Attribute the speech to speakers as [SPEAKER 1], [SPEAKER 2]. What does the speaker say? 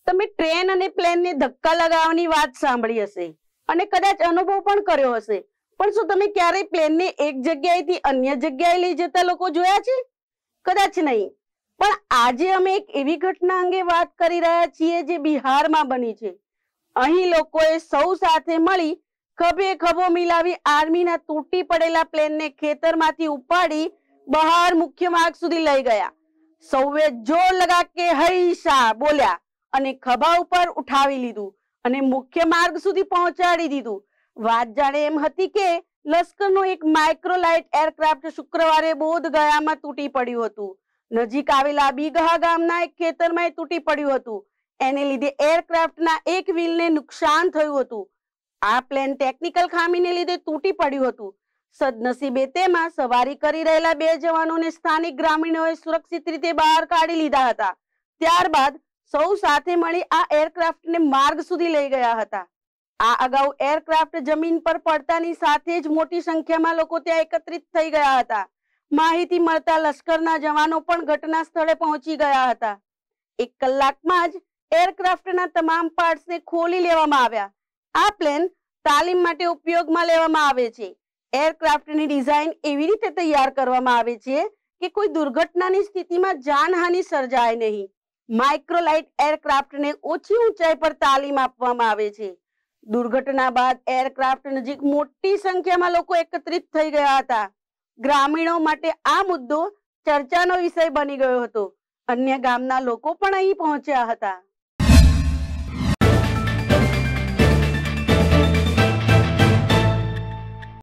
[SPEAKER 1] તમે ટ્રેન અને પ્લેનને ધક્કા લગાવવાની વાત સાંભળી હશે અને કદાચ અનુભવ પણ કર્યો હશે, પણ શું તમે ક્યારેય પ્લેનને એક જગ્યાએથી અન્ય જગ્યાએ લઈ જતા લોકો જોયા છે? કદાચ નહીં. પણ આજે અમે એક એવી ઘટના અંગે વાત કરી રહ્યા છીએ જે બિહારમાં બની છે. અહીં લોકોએ સૌ સાથે મળી ખભે ખભો મિલાવી આર્મીના તૂટી પડેલા પ્લેનને ખેતરમાંથી ઉપાડી બહાર મુખ્ય માર્ગ સુધી લઈ ગયા. સૌએ જોર લગા કે હૈશા બોલ્યા અને ખભા ઉપર ઉઠાવી લીધું અને મુખ્ય માર્ગ સુધી પહોંચાડી દીધું. વાત જાણે એમ હતી કે લશ્કરનું એક માઇક્રોલાઇટ એરક્રાફ્ટ શુક્રવારે બોધ ગયામાં તૂટી પડ્યું હતું. નજીક આવેલા બીગહા ગામના એક ખેતરમાં તૂટી પડ્યું હતું. એને લીધે એરક્રાફ્ટના એક વ્હીલને નુકસાન થયું હતું. આ પ્લેન ટેકનિકલ ખામીને લીધે તૂટી પડ્યું હતું. સદનસીબે તેમાં સવારી કરી રહેલા 2 જવાનોને સ્થાનિક ગ્રામીણોએ સુરક્ષિત રીતે બહાર કાઢી લીધા હતા. ત્યારબાદ સૌ સાથે મળી આ એરક્રાફ્ટને માર્ગ સુધી લઈ ગયા હતા. આ અગાઉ એરક્રાફ્ટ જમીન પર પડતાની સાથે જ મોટી સંખ્યામાં લોકો ત્યાં એકત્રિત થઈ ગયા હતા. માહિતી મળતા લશ્કરના જવાનો પણ ઘટના સ્થળે પહોંચી ગયા હતા. 1 કલાકમાં જ એરક્રાફ્ટના તમામ પાર્ટ્સને ખોલી લેવામાં આવ્યા. આ પ્લેન તાલીમ માટે ઉપયોગમાં લેવામાં આવે છે. એરક્રાફ્ટની ડિઝાઇન એવી રીતે તૈયાર કરવામાં આવે છે કે કોઈ દુર્ઘટનાની સ્થિતિમાં જાનહાનિ સર્જાય નહીં. માઇક્રોલાઇટ એરક્રાફ્ટને ઓછી ઊંચાઈ પર તાલીમ આપવામાં આવે છે. દુર્ઘટના બાદ એરક્રાફ્ટ નજીક મોટી સંખ્યામાં લોકો એકત્રિત થઈ ગયા હતા. ગ્રામીણો માટે આ મુદ્દો ચર્ચાનો વિષય બની ગયો હતો. અન્ય ગામના લોકો પણ અહીં પહોંચ્યા હતા.